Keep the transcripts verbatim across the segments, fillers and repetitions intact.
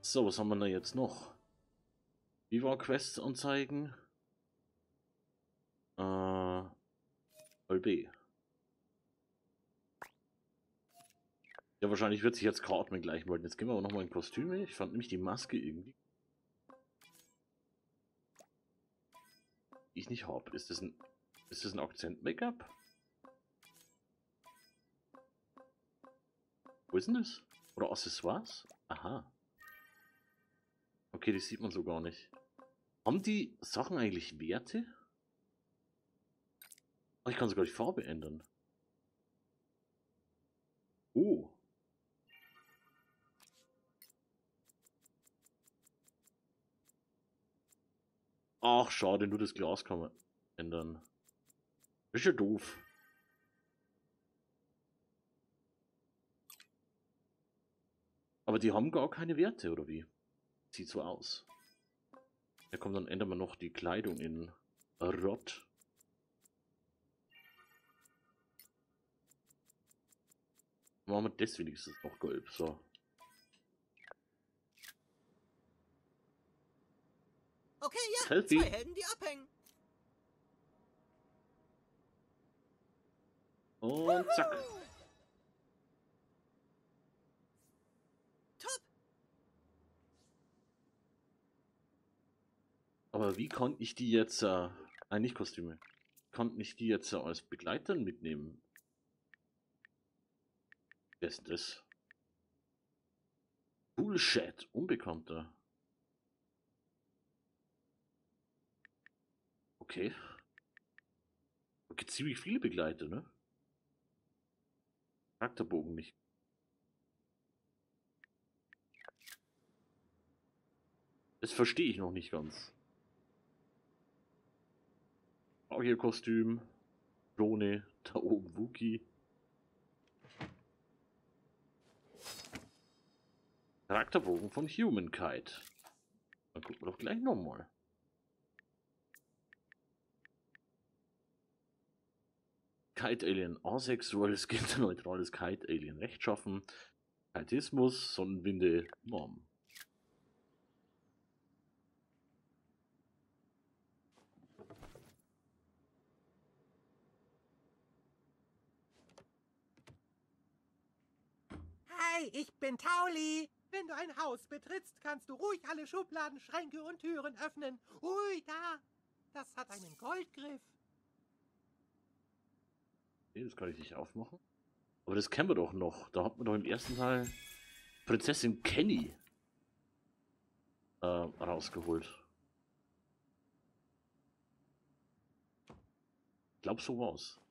So, was haben wir da jetzt noch? Viva Quests anzeigen. Äh, L B. Ja, wahrscheinlich wird sich jetzt Cartman gleich melden. Jetzt gehen wir aber nochmal in Kostüme. Ich fand nämlich die Maske irgendwie, die ich nicht habe. Ist das ein, ist das ein Akzent-Make-up? Wo ist denn das? Oder Accessoires? Aha. Okay, die sieht man so gar nicht. Haben die Sachen eigentlich Werte? Ach, ich kann sogar die Farbe ändern. Oh. Ach, schade, nur das Glas kann man ändern. Das ist ja doof. Aber die haben gar keine Werte, oder wie? Sieht so aus. Ja komm, dann ändern wir noch die Kleidung in Rot. Machen wir das wenigstens noch gelb. So. Okay, ja, Selfie. zwei Helden, die abhängen. Und zack. Top. Aber wie konnte ich die jetzt, äh, nein, nicht Kostüme, konnte ich die jetzt äh, als Begleitern mitnehmen? Wer ist das? Bullshit, Unbekannter. Okay. Okay, ziemlich viele Begleiter, ne? Charakterbogen nicht. Das verstehe ich noch nicht ganz. Auch hier Kostüm. Drohne, da oben Wookie. Charakterbogen von Humankind. Dann gucken wir doch gleich nochmal. Kite Alien asexuelles, genderneutrales Kite Alien rechtschaffen. Kaitismus, Sonnenwinde, Mom. Hi, ich bin Tauli. Wenn du ein Haus betrittst, kannst du ruhig alle Schubladen, Schränke und Türen öffnen. Ui, da. Das hat einen Goldgriff. Nee, das kann ich nicht aufmachen. Aber das kennen wir doch noch. Da hat man doch im ersten Teil Prinzessin Kenny äh, rausgeholt. Ich glaube, so war's.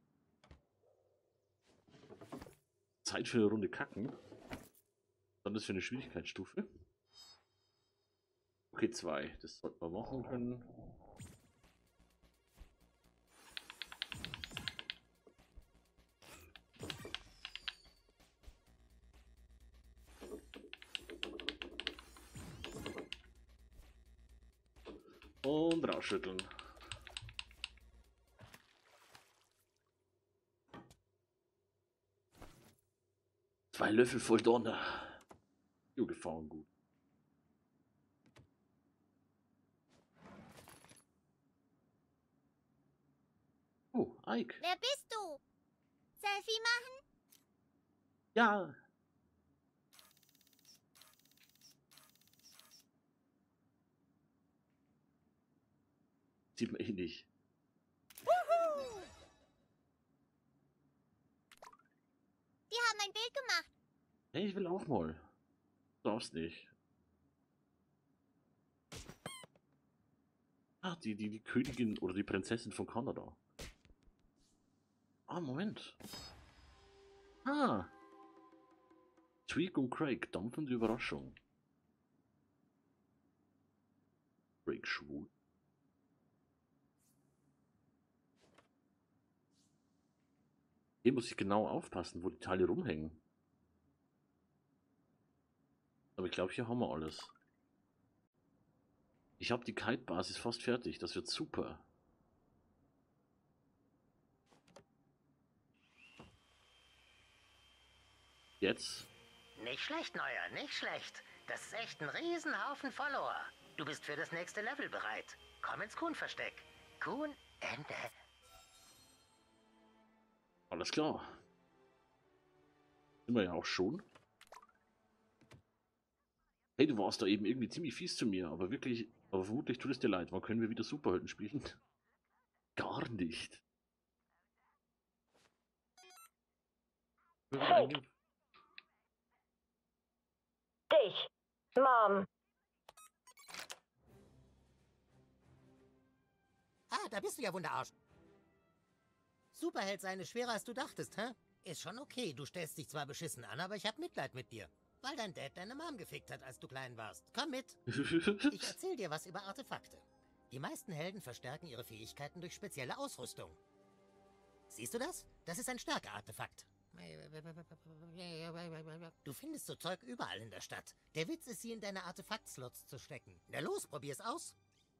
Zeit für eine Runde kacken. Dann ist für eine Schwierigkeitsstufe. Okay, zwei. Das sollten wir machen können. Und rausschütteln. Zwei Löffel voll Donner. Jo, gefahren gut. Oh, Ike. Wer bist du? Selfie machen? Ja. Sieht man eh nicht. Wuhu! Die haben ein Bild gemacht. Hey, ich will auch mal. Du darfst nicht. Ah, die, die, die Königin oder die Prinzessin von Kanada. Ah, Moment. Ah. Tweak und Craig, dampfende Überraschung. Craig schwul. Hier muss ich genau aufpassen, wo die Teile rumhängen. Aber ich glaube, hier haben wir alles. Ich habe die Kite-Basis fast fertig. Das wird super. Jetzt? Nicht schlecht, Neuer, nicht schlecht. Das ist echt ein Riesenhaufen Follower. Du bist für das nächste Level bereit. Komm ins Kuhn-Versteck. Kuhn, Ende. Alles klar. Sind wir ja auch schon. Hey, du warst da eben irgendwie ziemlich fies zu mir, aber wirklich, aber vermutlich tut es dir leid. Wann können wir wieder Superhelden spielen? Gar nicht. Hey. Dich, Mom. Ah, da bist du ja, Wunderarsch. Superheld sein ist schwerer, als du dachtest, hä? Ist schon okay, du stellst dich zwar beschissen an, aber ich hab Mitleid mit dir. Weil dein Dad deine Mom gefickt hat, als du klein warst. Komm mit. Ich erzähl dir was über Artefakte. Die meisten Helden verstärken ihre Fähigkeiten durch spezielle Ausrüstung. Siehst du das? Das ist ein Stärke-Artefakt. Du findest so Zeug überall in der Stadt. Der Witz ist, sie in deine Artefakt-Slots zu stecken. Na los, probier's aus.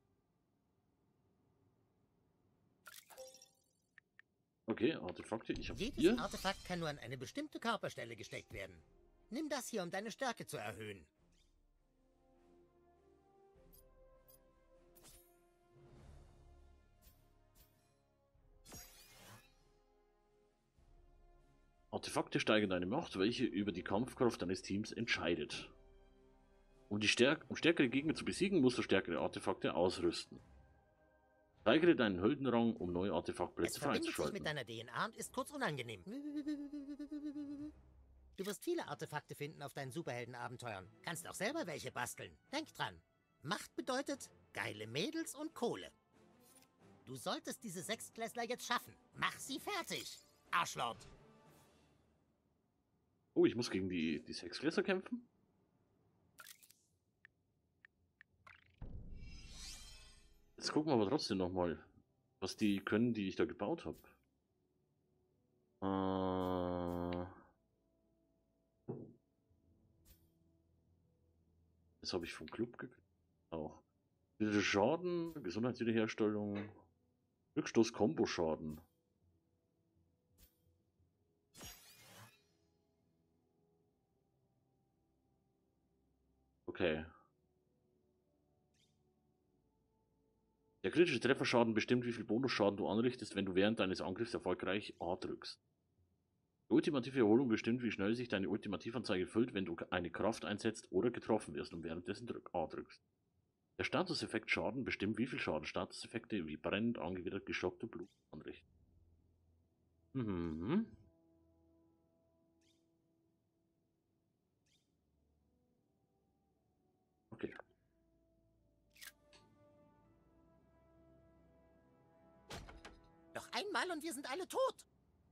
Okay, Artefakte, ich habe Jedes hier. Artefakt kann nur an eine bestimmte Körperstelle gesteckt werden. Nimm das hier, um deine Stärke zu erhöhen. Artefakte steigern deine Macht, welche über die Kampfkraft deines Teams entscheidet. Um, die Stärk um stärkere Gegner zu besiegen, musst du stärkere Artefakte ausrüsten. Steigere deinen Heldenrang, um neue Artefaktplätze Es verbindet sich freizuschalten. mit deiner D N A und ist kurz unangenehm. Du wirst viele Artefakte finden auf deinen Superheldenabenteuern. Kannst auch selber welche basteln. Denk dran. Macht bedeutet geile Mädels und Kohle. Du solltest diese Sechstklässler jetzt schaffen. Mach sie fertig, Arschlord. Oh, ich muss gegen die, die Sechsklässler kämpfen? Jetzt gucken wir aber trotzdem nochmal, was die können, die ich da gebaut habe. Äh, das habe ich vom Club gekriegt. Auch. Schaden, Gesundheitswiederherstellung, Rückstoß-Kombo-Schaden. Okay. Der kritische Trefferschaden bestimmt, wie viel Bonusschaden du anrichtest, wenn du während deines Angriffs erfolgreich A drückst. Die ultimative Erholung bestimmt, wie schnell sich deine Ultimativanzeige füllt, wenn du eine Kraft einsetzt oder getroffen wirst und währenddessen A drückst. Der Statuseffekt Schaden bestimmt, wie viel Schaden Statuseffekte wie brennend, angewidert, geschockt und Blut anrichten. Mhm. Okay. Noch einmal und wir sind alle tot.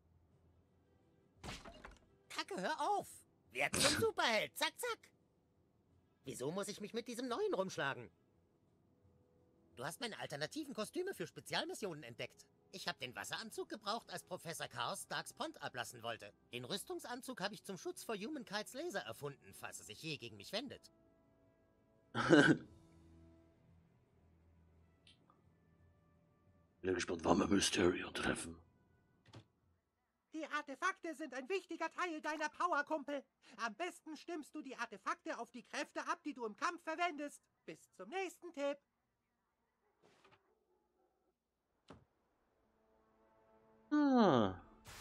Kacke, hör auf. Werd zum Superheld. Zack, zack. Wieso muss ich mich mit diesem Neuen rumschlagen? Du hast meine alternativen Kostüme für Spezialmissionen entdeckt. Ich habe den Wasseranzug gebraucht, als Professor Chaos Starks Pond ablassen wollte. Den Rüstungsanzug habe ich zum Schutz vor Humankites Laser erfunden, falls er sich je gegen mich wendet. Bin gespannt, wann wir Mysterion treffen. Die Artefakte sind ein wichtiger Teil deiner Power, Kumpel. Am besten stimmst du die Artefakte auf die Kräfte ab, die du im Kampf verwendest. Bis zum nächsten Tipp. Ah.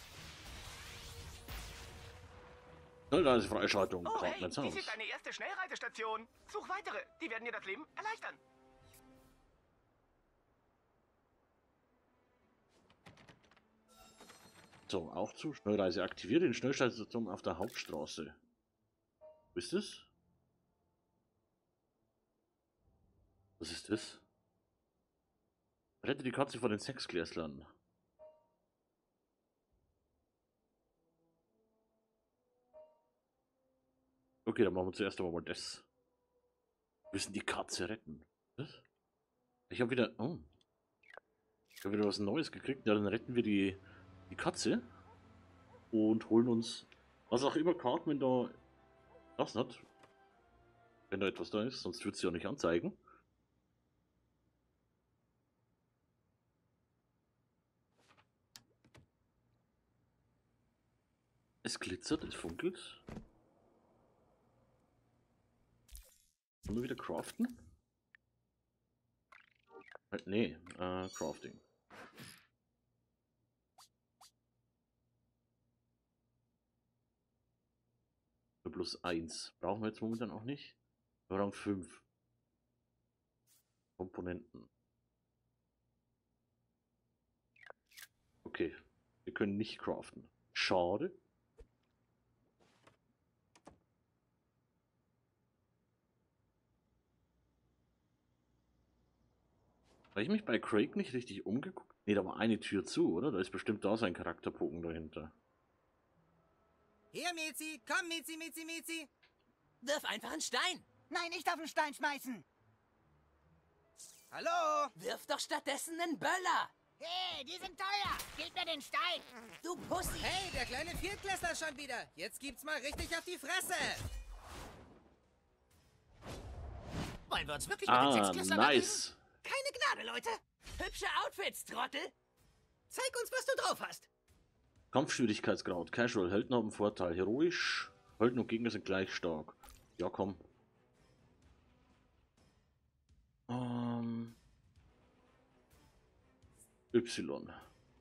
Schnellreisefreischaltung. Oh, hey, Partners dies Haus. ist deine erste Schnellreisestation. Such weitere, die werden dir das Leben erleichtern. So, auch zu. Schnellreise aktiviert den Schnellstation auf der Hauptstraße. Wo ist das? Was ist das? Rette die Katze vor den Sechsklässlern. Okay, dann machen wir zuerst aber mal das. Wir müssen die Katze retten. Was? Ich habe wieder... Oh. Ich habe wieder was Neues gekriegt. Ja, dann retten wir die, die Katze. Und holen uns... Was auch immer Cartman da... Das hat. Wenn da etwas da ist. Sonst wird sie ja nicht anzeigen. Es glitzert, es funkelt. Immer wieder craften? Äh, nee, äh, Crafting. Für plus eins. Brauchen wir jetzt momentan auch nicht. Rang fünf. Komponenten. Okay. Wir können nicht craften. Schade. Habe ich mich bei Craig nicht richtig umgeguckt? Ne, da war eine Tür zu, oder? Da ist bestimmt da sein Charakterbogen dahinter. Hier, Mizi. Komm, Mizi, Mizi, Mizi. Wirf einfach einen Stein. Nein, ich darf einen Stein schmeißen. Hallo? Wirf doch stattdessen einen Böller. Hey, die sind teuer. Gib mir den Stein. Du Pussy. Hey, der kleine Viertklässler schon wieder. Jetzt gibt's mal richtig auf die Fresse. Wollen wir uns wirklich mit den Ah, Sechsklässlern nice. Keine Gnade, Leute. Hübsche Outfits, Trottel. Zeig uns, was du drauf hast. Kampfschwierigkeitsgrad. Casual. Helden haben Vorteil. Heroisch. Helden und Gegner sind gleich stark. Ja, komm. Ähm. Y.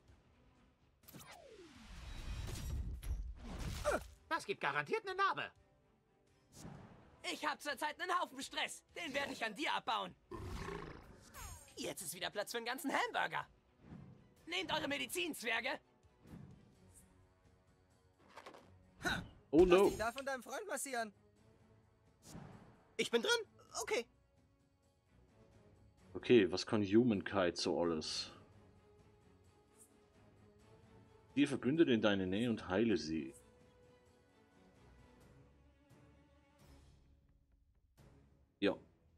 Das gibt garantiert eine Narbe. Ich hab zurzeit einen Haufen Stress. Den werde ich an dir abbauen. Jetzt ist wieder Platz für einen ganzen Hamburger. Nehmt eure Medizin, Zwerge. Oh Lass no. dich da von deinem Freund massieren. Ich bin drin. Okay. Okay, was kann Humankind so alles? Zieh Verbündete in deine Nähe und heile sie. Ja.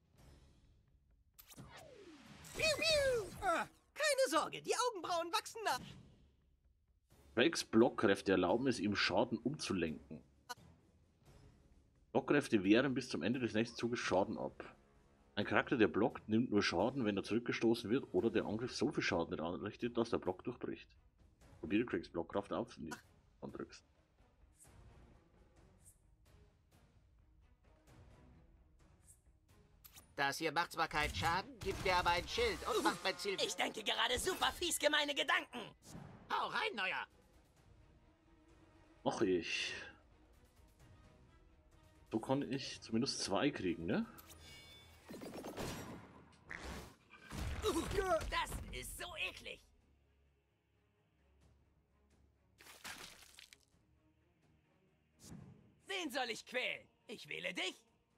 Piu, piu. Ah, keine Sorge, die Augenbrauen wachsen nach. Craigs Blockkräfte erlauben es ihm, Schaden umzulenken. Blockkräfte wehren bis zum Ende des nächsten Zuges Schaden ab. Ein Charakter, der blockt, nimmt nur Schaden, wenn er zurückgestoßen wird oder der Angriff so viel Schaden anrichtet, dass der Block durchbricht. Probiere Craigs Blockkraft auf und drückst. Das hier macht zwar keinen Schaden, gibt mir aber ein Schild und macht mein Ziel... Ich denke gerade super fies gemeine Gedanken. Hau rein, Neuer! Mach ich. So kann ich zumindest zwei kriegen, ne? Das ist so eklig. Wen soll ich quälen? Ich wähle dich.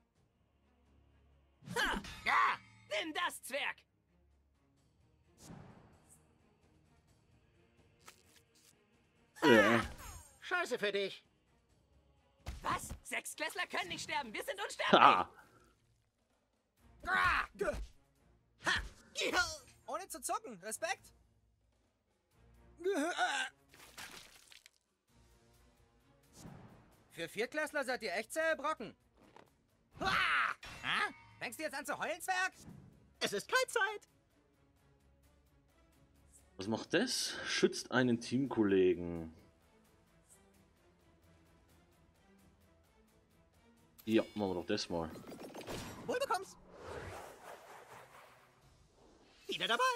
Ha! Ja! Nimm das, Zwerg! Äh. Scheiße für dich. Was? Sechsklässler können nicht sterben. Wir sind unsterblich. Ha! Ah! Ha! Ja. Ohne zu zucken. Respekt. Für Viertklässler seid ihr echt zähe Brocken. Ah! Ah? Fängst du jetzt an zu heulen, Zwerg? Es ist keine Zeit. Was macht das? Schützt einen Teamkollegen. Ja, machen wir doch das mal. Wohl bekommst. Wieder dabei.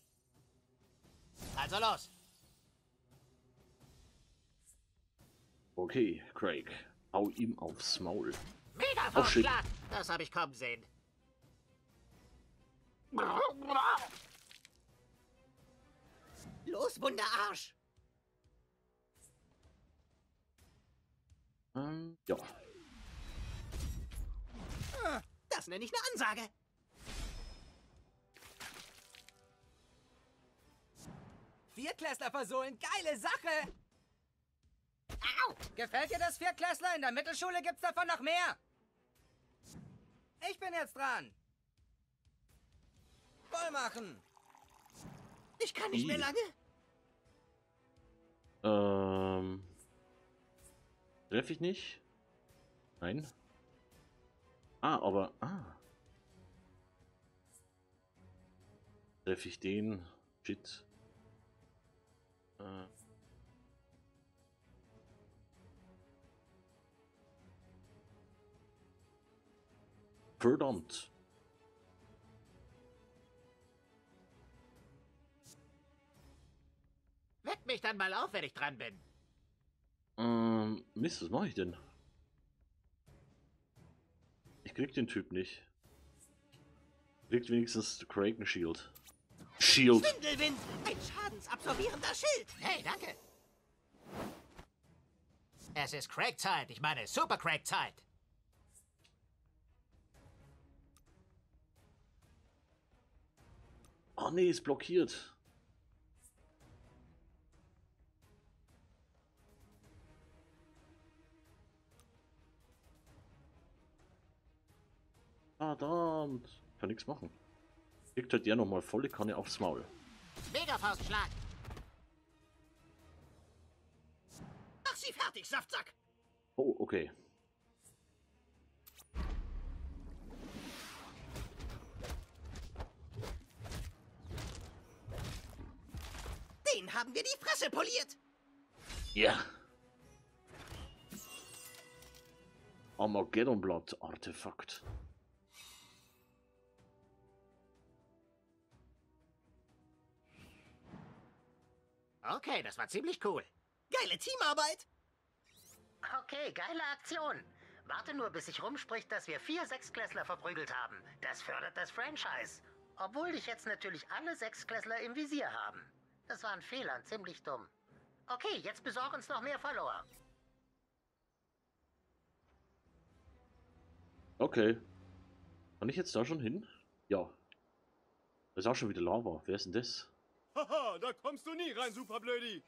Also los. Okay, Craig. Hau ihm aufs Maul. Mega Oh, shit. Vorschlag. Das habe ich kommen sehen. Los, Wunderarsch. Ähm, ja. Das nenne ich eine Ansage. Viertklässler versohlen, geile Sache. Au! Gefällt dir das, Viertklässler? In der Mittelschule gibt's davon noch mehr. Ich bin jetzt dran. Voll machen. Ich kann nicht mehr I. lange. Ähm. Treffe ich nicht? Nein. Ah, aber. Ah. Treffe ich den? Shit. Äh. Verdammt. Weck mich dann mal auf, wenn ich dran bin. Ähm, Mist, was mache ich denn? Ich krieg den Typ nicht. Kriegt wenigstens Kraken Shield. Shield. Schwindelwind! Ein schadensabsorbierender Schild! Hey, danke. Es ist Craig-Zeit. Ich meine Super Craig-Zeit. Oh nee, ist blockiert. Verdammt. Kann nichts machen. Kriegt halt der nochmal volle Kanne aufs Maul. Mega-Faustschlag. Mach sie fertig, Saftsack! Oh, okay. Den haben wir die Fresse poliert! Ja. Armageddon-Blatt, Artefakt. Okay, das war ziemlich cool. Geile Teamarbeit! Okay, geile Aktion. Warte nur, bis sich rumspricht, dass wir vier Sechsklässler verprügelt haben. Das fördert das Franchise. Obwohl dich jetzt natürlich alle Sechsklässler im Visier haben. Das war ein Fehler, ziemlich dumm. Okay, jetzt besorg uns noch mehr Follower. Okay. Kann ich jetzt da schon hin? Ja. Da ist auch schon wieder Lava. Wer ist denn das? Haha, da kommst du nie rein, Superblödi.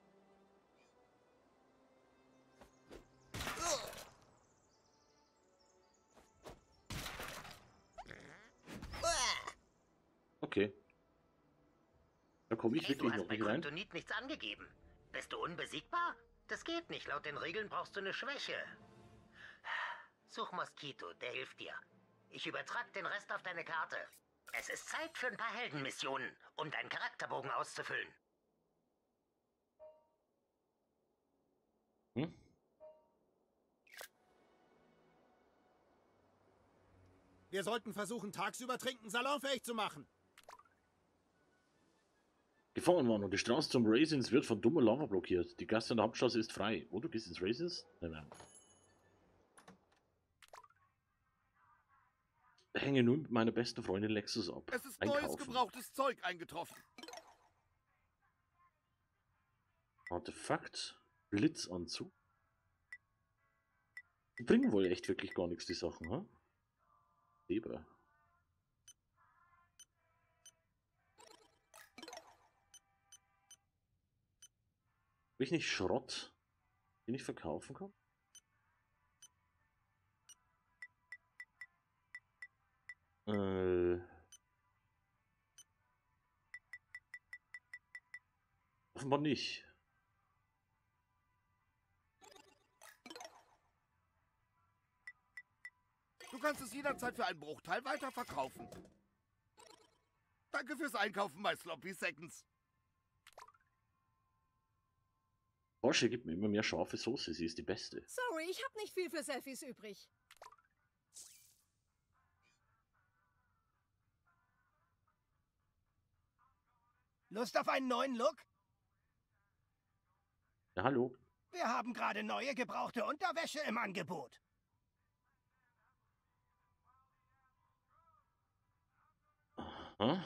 Okay. Da komme ich Hey, du wirklich hast noch bei nicht rein. Kryptonit nichts angegeben. Bist du unbesiegbar? Das geht nicht. Laut den Regeln brauchst du eine Schwäche. Such Moskito, der hilft dir. Ich übertrag den Rest auf deine Karte. Es ist Zeit für ein paar Heldenmissionen, um deinen Charakterbogen auszufüllen. Hm? Wir sollten versuchen, tagsüber Trinken salonfähig zu machen. Gefahrenwarnung. Die Straße zum Raisins wird von dummer Lava blockiert. Die Gasse an der Hauptstraße ist frei. Oh, du gehst ins Raisins? Nein, nein. Hänge nun mit meiner besten Freundin Lexus ab. Es ist Einkaufen. neues gebrauchtes Zeug eingetroffen. Artefakt. Blitzanzug. Die bringen wohl echt wirklich gar nichts, die Sachen, ha? Leber. Habe ich nicht Schrott, den ich verkaufen kann? Äh. Offenbar nicht. Du kannst es jederzeit für einen Bruchteil weiterverkaufen. Danke fürs Einkaufen bei Sloppy Seconds. Porsche gibt mir immer mehr scharfe Soße, sie ist die beste. Sorry, ich habe nicht viel für Selfies übrig. Lust auf einen neuen Look? Ja, hallo. Wir haben gerade neue gebrauchte Unterwäsche im Angebot. Aha.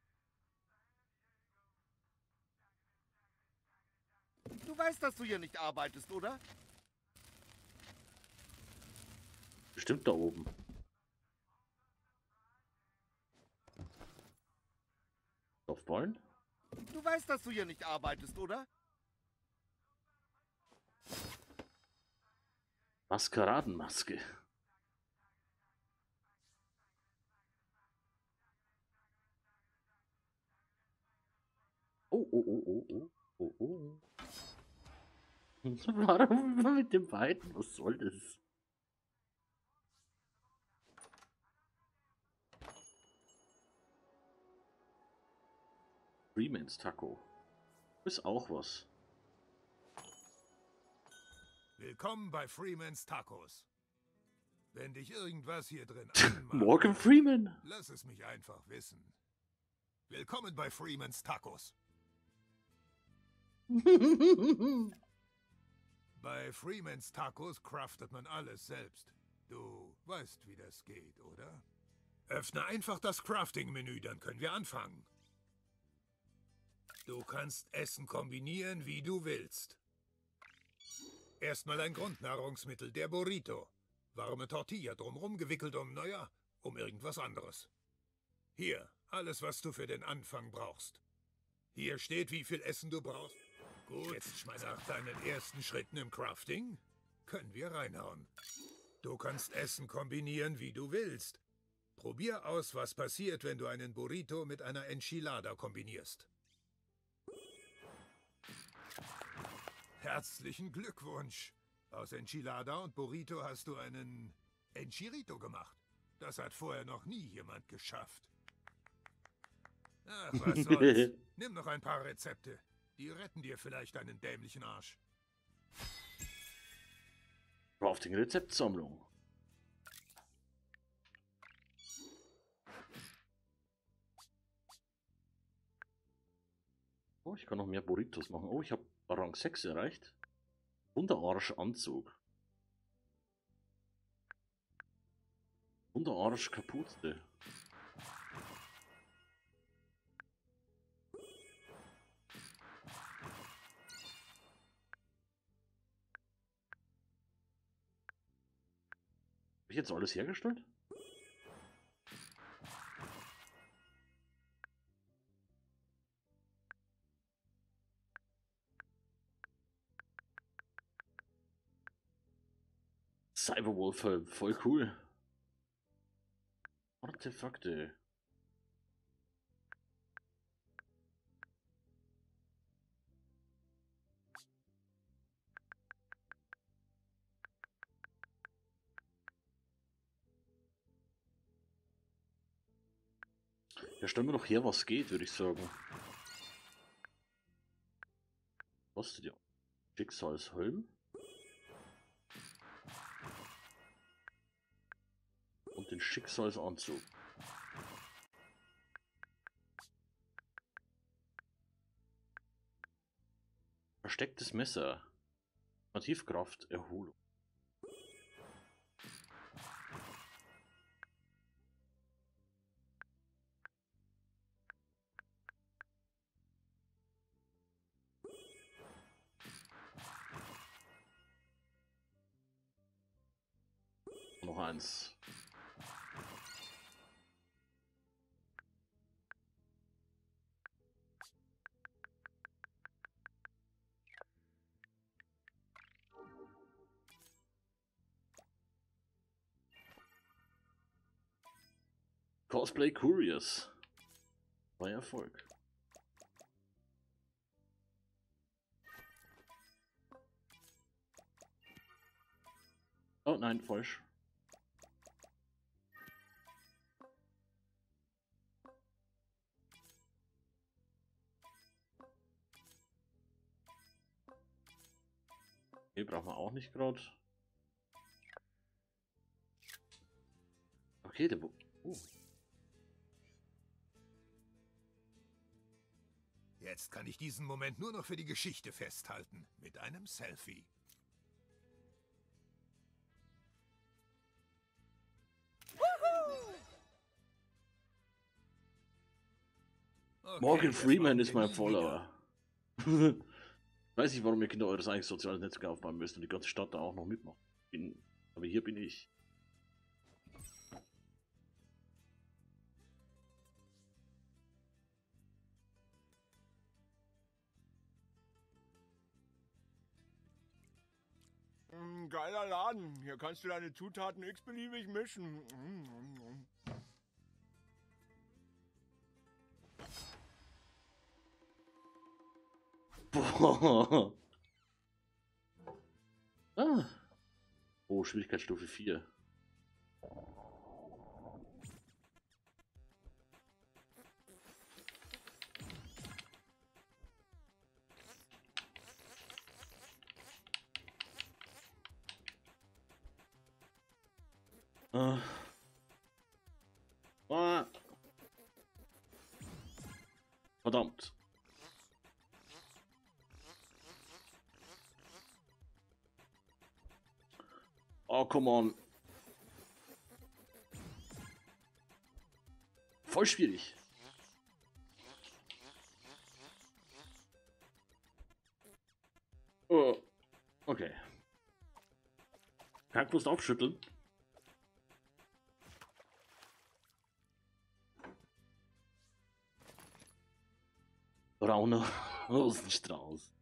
Du weißt, dass du hier nicht arbeitest, oder? Bestimmt da oben. Softballen? Du weißt, dass du hier nicht arbeitest, oder? Maskeradenmaske. Oh, oh, oh, oh, oh, oh, oh. Warum mit den beiden? Was soll das? Freeman's Taco. Ist auch was. Willkommen bei Freeman's Tacos. Wenn dich irgendwas hier drin anmacht, Morgan Freeman. lass es mich einfach wissen. Willkommen bei Freemans Tacos. Bei Freemans Tacos craftet man alles selbst. Du weißt, wie das geht, oder? Öffne einfach das Crafting-Menü, dann können wir anfangen. Du kannst Essen kombinieren, wie du willst. Erstmal ein Grundnahrungsmittel, der Burrito. Warme Tortilla drumrum gewickelt um, naja, um irgendwas anderes. Hier, alles, was du für den Anfang brauchst. Hier steht, wie viel Essen du brauchst. Gut, jetzt nach deinen ersten Schritten im Crafting können wir reinhauen. Du kannst Essen kombinieren, wie du willst. Probier aus, was passiert, wenn du einen Burrito mit einer Enchilada kombinierst. Herzlichen Glückwunsch! Aus Enchilada und Burrito hast du einen Enchirito gemacht. Das hat vorher noch nie jemand geschafft. Ach, was soll's. Nimm noch ein paar Rezepte. Die retten dir vielleicht einen dämlichen Arsch. Auf die Rezeptsammlung. Oh, ich kann noch mehr Burritos machen. Oh, ich habe Rang sechs erreicht. Unterarsch-Anzug. Unterarsch-Kapuze. Habe ich jetzt alles hergestellt? Cyberwolf, voll cool. Artefakte. Ja, stellen wir doch her, was geht, würde ich sagen. Was du dir? Schicksalshelm. Und den Schicksalsanzug. Verstecktes Messer. Nativkraft, Erholung. Noch eins. Cosplay Curious. War Erfolg. Oh nein, falsch. Hier brauchen wir auch nicht gerade. Okay, der Bo oh. Jetzt kann ich diesen Moment nur noch für die Geschichte festhalten. Mit einem Selfie. Okay, Morgan Freeman ist mein Follower. Weiß nicht, warum ihr Kinder eures eigenes soziales Netzwerk aufbauen müsst und die ganze Stadt da auch noch mitmacht. Bin, aber hier bin ich. Mm, geiler Laden. Hier kannst du deine Zutaten x-beliebig mischen. Mm, mm, Boah. Ah. Oh, Schwierigkeitsstufe vier. Äh. Ah. Verdammt. Oh, come on. Voll schwierig. Oh. Okay. Hackbrust aufschütteln. Brauner Rosenstrauß.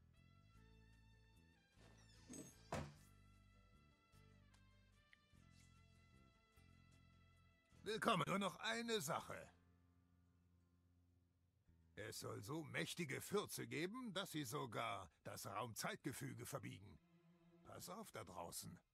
Willkommen. Nur noch eine Sache. Es soll so mächtige Fürze geben, dass sie sogar das Raumzeitgefüge verbiegen. Pass auf da draußen.